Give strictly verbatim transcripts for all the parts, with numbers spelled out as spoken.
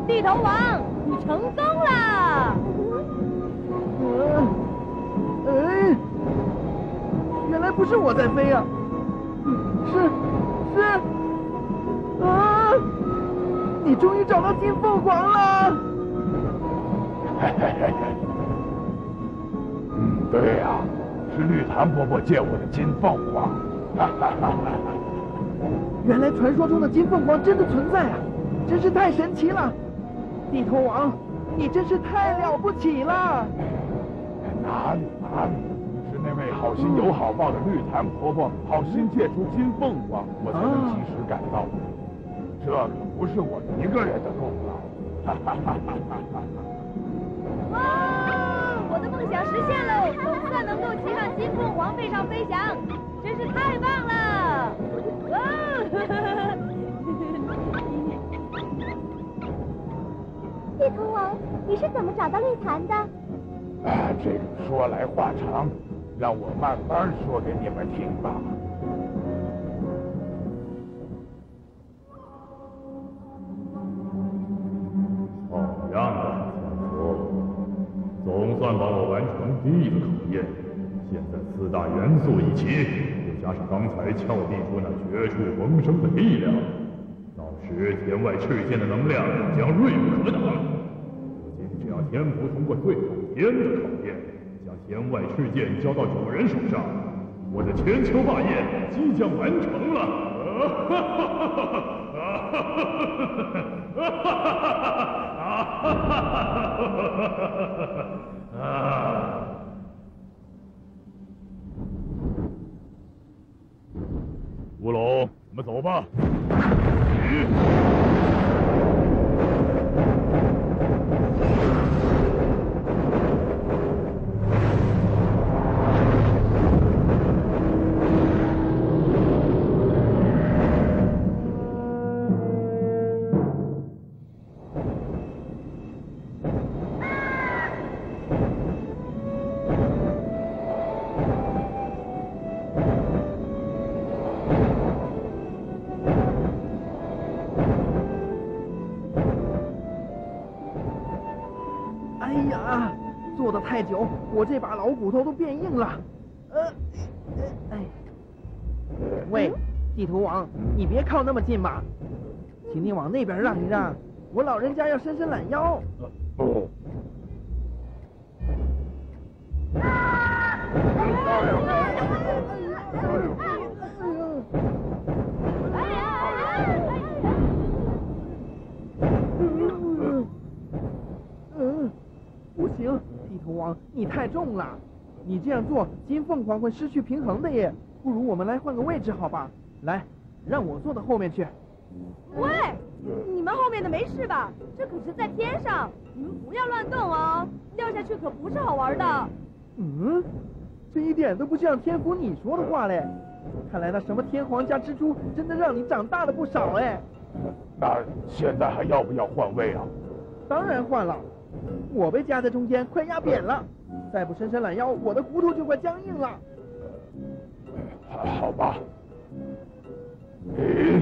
地头王，你成功了！ 嗯，哎，原来不是我在飞啊，是是啊！你终于找到金凤凰了！ 嘿嘿嘿嘿。嗯，对呀、啊，是绿檀婆婆借我的金凤凰。哈哈哈哈！ 原来传说中的金凤凰真的存在啊！真是太神奇了！地头王，你真是太了不起了！ 哪里哪里，是那位好心有好报的绿檀婆婆好心借出金凤凰，我才能及时赶到。这可不是我一个人的功劳。哈哈哈哈哈！ 哇，我的梦想实现了，总算能够骑上金凤凰背上飞翔，真是太棒了！啊！ 地头王，你是怎么找到绿檀的？ 啊，这个说来话长，让我慢慢说给你们听吧。 好样的，小佛，总算帮我完成第一个考验。现在四大元素一起，又加上刚才峭壁处那绝处逢生的力量，到时天外赤剑的能量将锐不可挡。如今只要天福通过最后天的考验，将天外赤剑交到主人手上，我的千秋霸业即将完成了。啊哈哈哈哈！啊哈哈哈哈！啊哈哈哈哈！啊！乌龙，我们走吧。 坐得太久，我这把老骨头都变硬了。呃，哎，喂，地头王，你别靠那么近嘛，请你往那边让一让，我老人家要伸伸懒腰。 哦。 嗯，不行。地头王，你太重了，你这样做，金凤凰会失去平衡的耶。不如我们来换个位置，好吧？来，让我坐到后面去。 喂，你们后面的没事吧？这可是在天上，你们不要乱动哦，掉下去可不是好玩的。 嗯，这一点都不像天福你说的话嘞。看来那什么天皇加蜘蛛真的让你长大了不少哎。 那现在还要不要换位啊？ 当然换了。我被夹在中间，快压扁了。再不伸伸懒腰，我的骨头就快僵硬了。 好吧。嗯。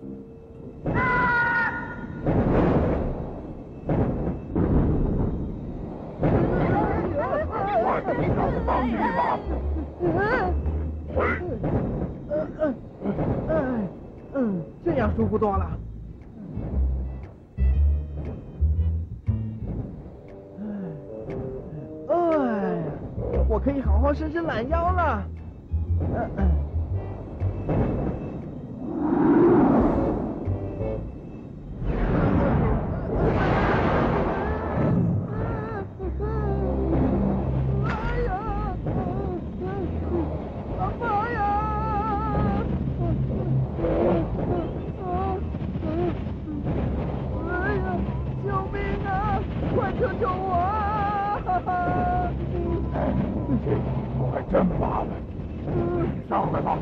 快给我帮一把！ 嗯嗯嗯嗯，这样舒服多了。哎，我可以好好伸伸懒腰了。嗯嗯。哎呀！阿妈呀！哎呀！救命啊！快救救我啊！ 哎，这我还真麻烦。上来吧。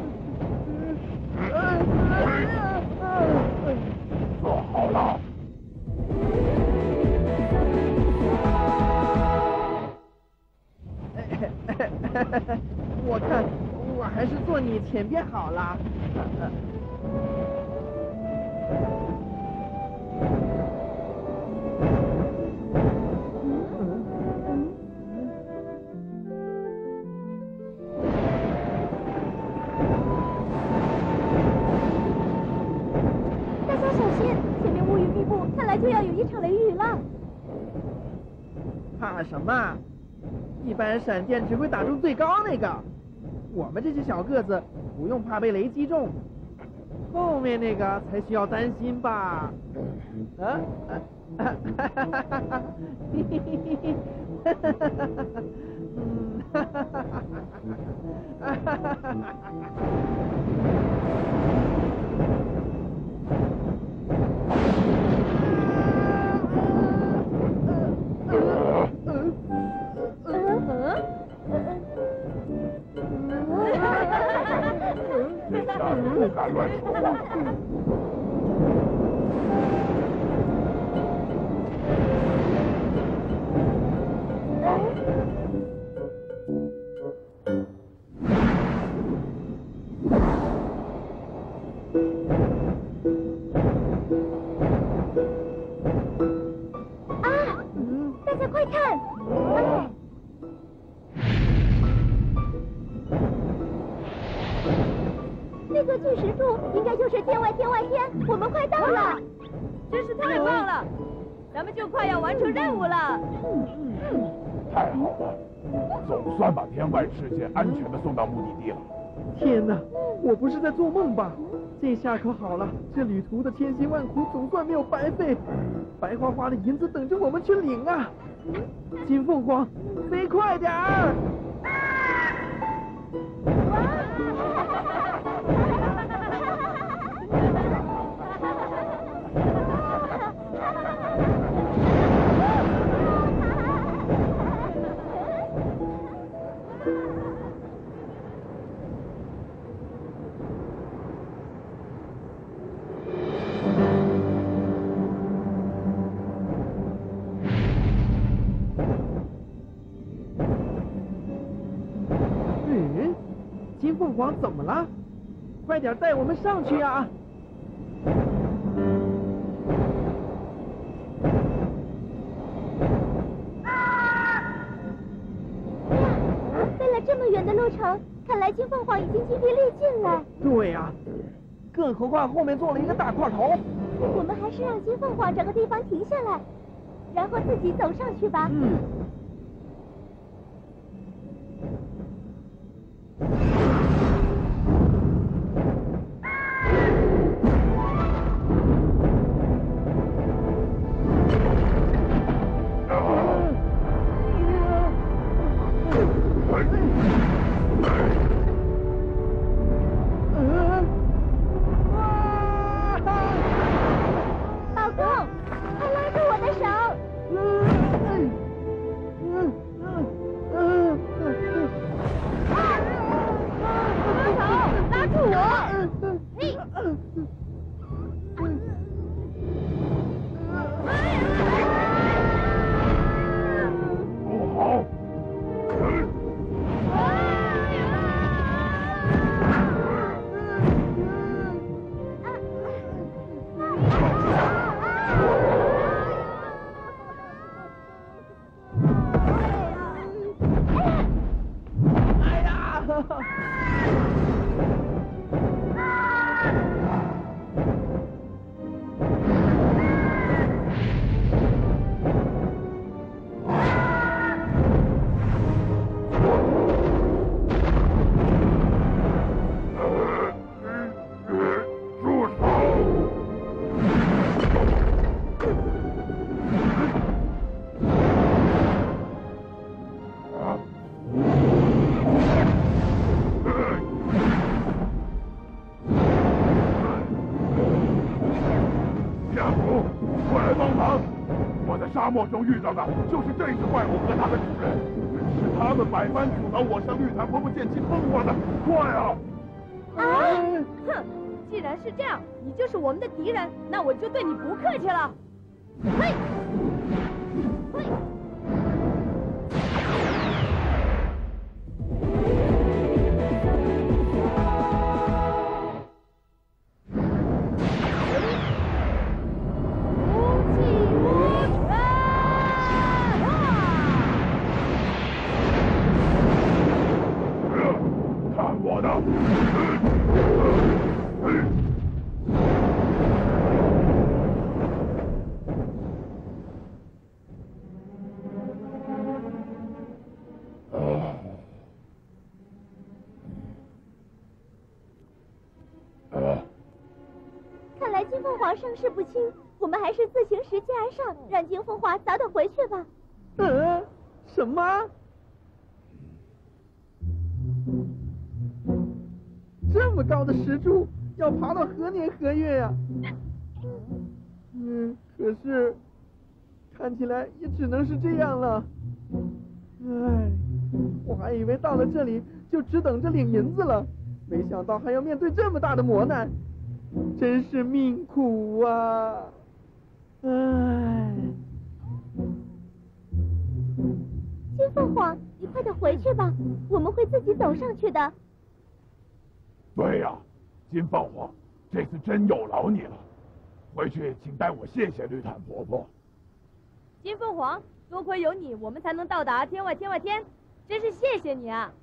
坐好了。 我看我还是坐你前边好了。 看来就要有一场雷雨了。 怕什么？一般闪电只会打中最高那个，我们这些小个子不用怕被雷击中，后面那个才需要担心吧？啊啊啊哈哈哈哈哈！嘿嘿嘿嘿嘿，哈哈哈哈哈！嗯，哈哈哈哈哈！哈哈哈哈哈！ 这下子不敢乱说话。 啊！大家快看！那座巨石柱应该就是天外天外天，我们快到了！ 真是太棒了，咱们就快要完成任务了。 太好了，总算把天外事件安全的送到目的地了。 天哪，我不是在做梦吧？这下可好了，这旅途的千辛万苦总算没有白费，白花花的银子等着我们去领啊！金凤凰，飞快点儿！嗯，金凤凰怎么了？快点带我们上去啊！ 飞了这么远的路程，看来金凤凰已经筋疲力尽了。 对呀、啊，更何况后面坐了一个大块头。 我们还是让金凤凰找个地方停下来，然后自己走上去吧。 嗯。 沙漠中遇到的就是这只怪物和它的主人，是他们百般阻挠我向绿檀婆婆见金凤凰的。快啊！ 啊！哼，既然是这样，你就是我们的敌人，那我就对你不客气了。嘿，嘿。 皇伤势不轻，我们还是自行拾级而上，让金凤凰早点回去吧。 呃，什么？这么高的石柱，要爬到何年何月呀？嗯，可是看起来也只能是这样了。唉，我还以为到了这里就只等着领银子了，没想到还要面对这么大的磨难，真是命苦啊！唉。 金凤凰，你快点回去吧，我们会自己走上去的。 对呀，金凤凰，这次真有劳你了。回去请代我谢谢绿毯婆婆。 金凤凰，多亏有你，我们才能到达天外天外天，真是谢谢你啊！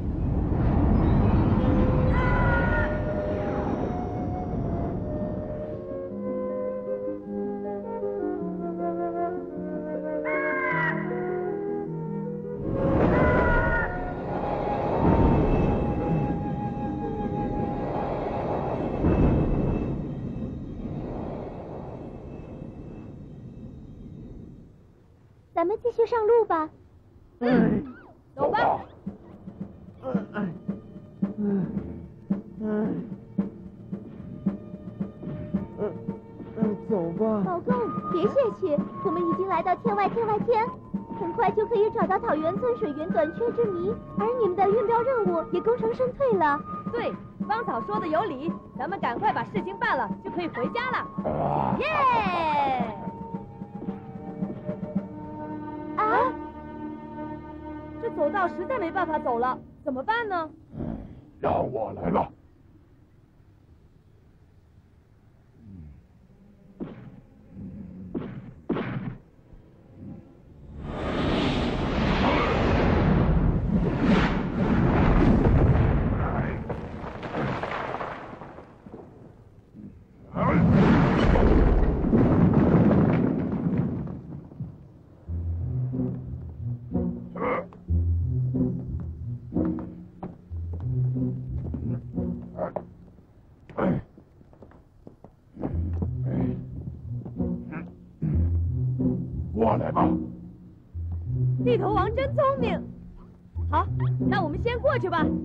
咱们继续上路吧。 嗯， 走吧。 嗯，哎，嗯，哎，嗯嗯，走吧。 老公，别泄气，我们已经来到天外天外天，很快就可以找到桃源村水源短缺之谜，而你们的运标任务也功成身退了。 对，芳草说的有理，咱们赶快把事情办了，就可以回家了。耶！啊！这走道实在没办法走了，怎么办呢？ 让我来吧。过来吧。 地头王真聪明。好，那我们先过去吧。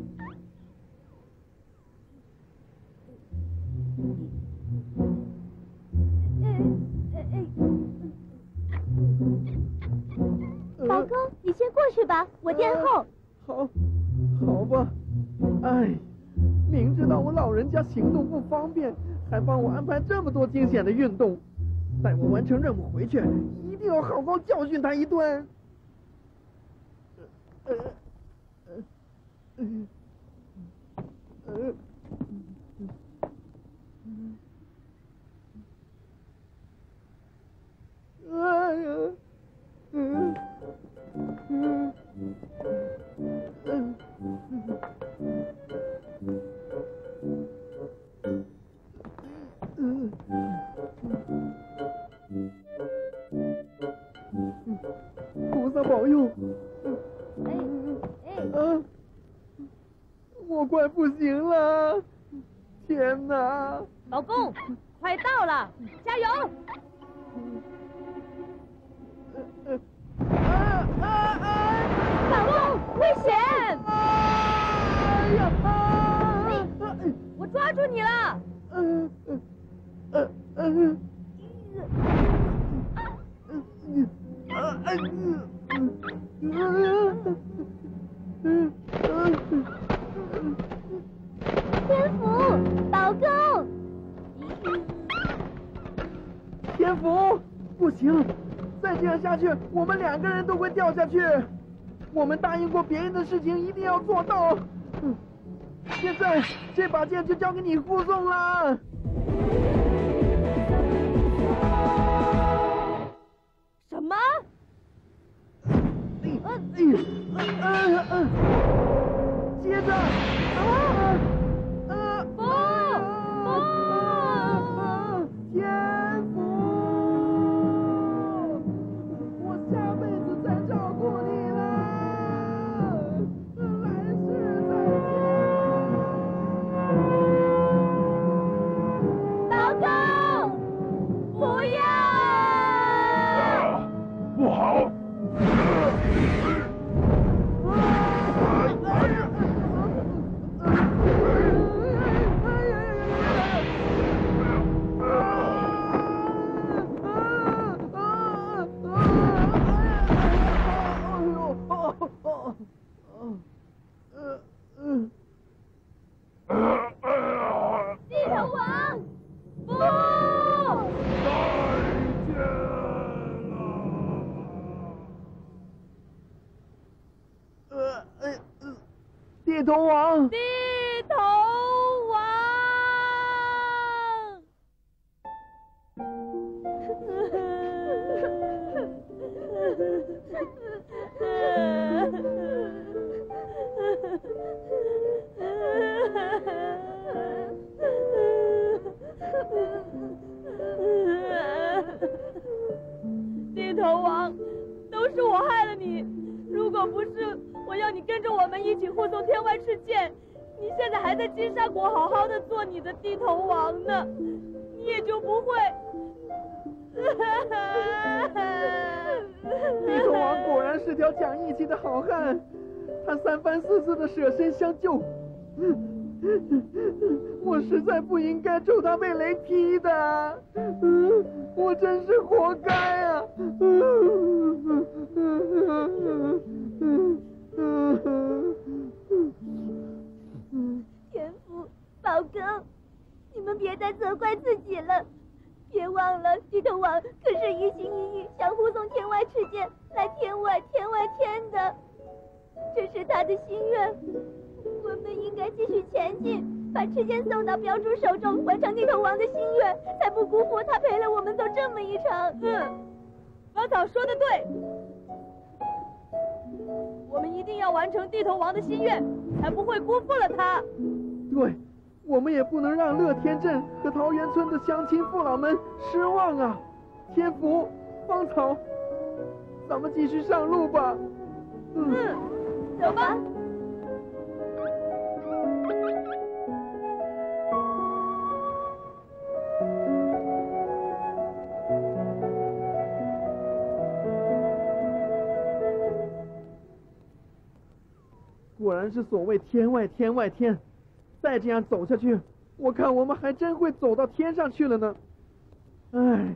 老公，你先过去吧，我殿后。 好，好吧。哎，明知道我老人家行动不方便，还帮我安排这么多惊险的运动，待我完成任务回去，一定要好好教训他一顿。呃呃呃呃哎呀，嗯嗯嗯嗯嗯，菩萨保佑！ 哎哎， 啊，我快不行了！天哪！ 老公，快到了，加油！ 啊啊啊！ 老公，危险！ 哎呀！啊！ 我抓住你了！ 嗯嗯嗯嗯嗯啊哎嗯嗯嗯嗯天福，老公！ 天福，不行，再这样下去，我们两个人都会掉下去。我们答应过别人的事情，一定要做到。嗯，现在这把剑就交给你护送了。 什么？ 哎哎哎哎！接着，啊啊！ 不不！天福，我下辈子再照顾你了，来世再见。 老公！ 地头王， 地头王。地头王，都是我害了你。如果不是我要你跟着我们一起护送天外赤剑，你现在还在金沙国好好的做你的地头王呢，你也就不会。 地头王果然是条讲义气的好汉，他三番四次的舍身相救。我实在不应该咒他被雷劈的，我真是活该啊！ 天父、宝哥，你们别再责怪自己了。别忘了，地头王可是一心一意想护送天外赤剑来天外天外天的，这是他的心愿。我们应该继续前进，把赤剑送到标主手中，完成地头王的心愿，才不辜负他陪了我们走这么一场。 嗯，芳草说的对，我们一定要完成地头王的心愿，才不会辜负了他。 对，我们也不能让乐天镇和桃源村的乡亲父老们失望啊！天福、芳草，咱们继续上路吧。 嗯，走吧。 果然是所谓天外天外天，再这样走下去，我看我们还真会走到天上去了呢。唉，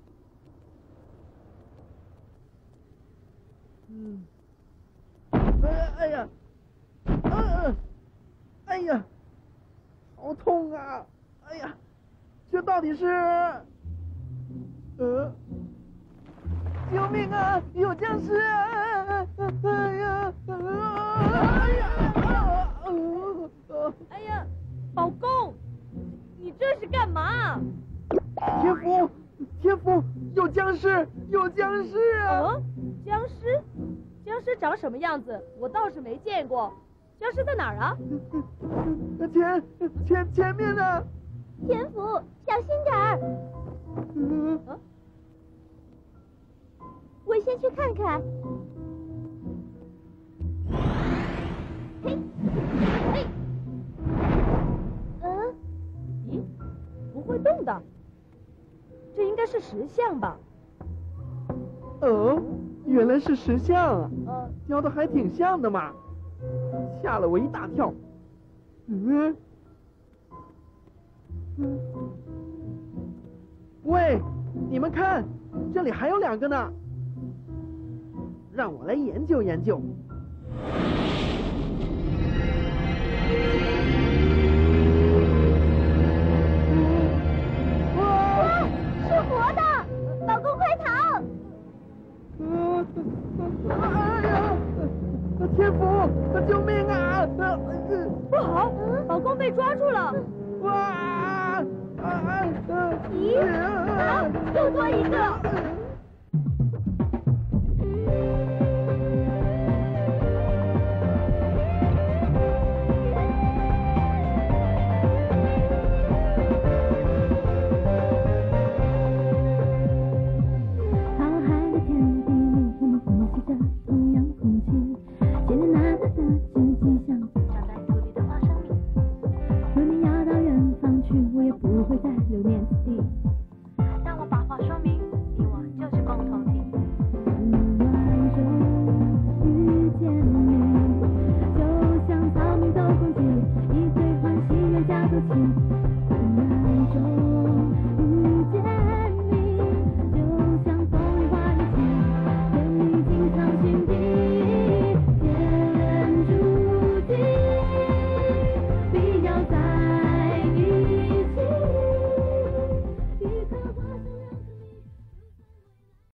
嗯，哎哎呀，嗯，哎呀，好痛啊！哎呀，这到底是……呃，救命啊！有僵尸啊！哎呀！哎呀！ 哎呀，宝公，你这是干嘛？ 天福，天福，有僵尸，有僵尸啊！ 哦，僵尸？僵尸长什么样子？我倒是没见过。僵尸在哪儿啊？ 前前前面呢？ 天福，小心点儿。 嗯。 啊？ 我先去看看。嘿，嘿，嗯， 咦，不会动的，这应该是石像吧？ 哦，原来是石像啊！ 呃， 雕的还挺像的嘛，吓了我一大跳。嗯，嗯，喂，你们看，这里还有两个呢，让我来研究研究。 哇，是活的！老公快逃！ 嗯，哎呀，天福，救命啊！ 不好，宝公被抓住了！ 哇！啊啊！ 咦，啊，又多一个！